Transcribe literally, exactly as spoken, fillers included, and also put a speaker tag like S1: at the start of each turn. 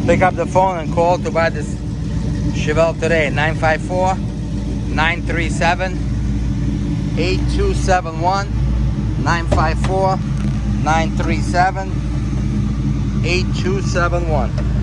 S1: Pick up the phone and call to buy this Chevelle today. nine five four, nine three seven, eight two seven one. nine five four, nine three seven, eight two seven one.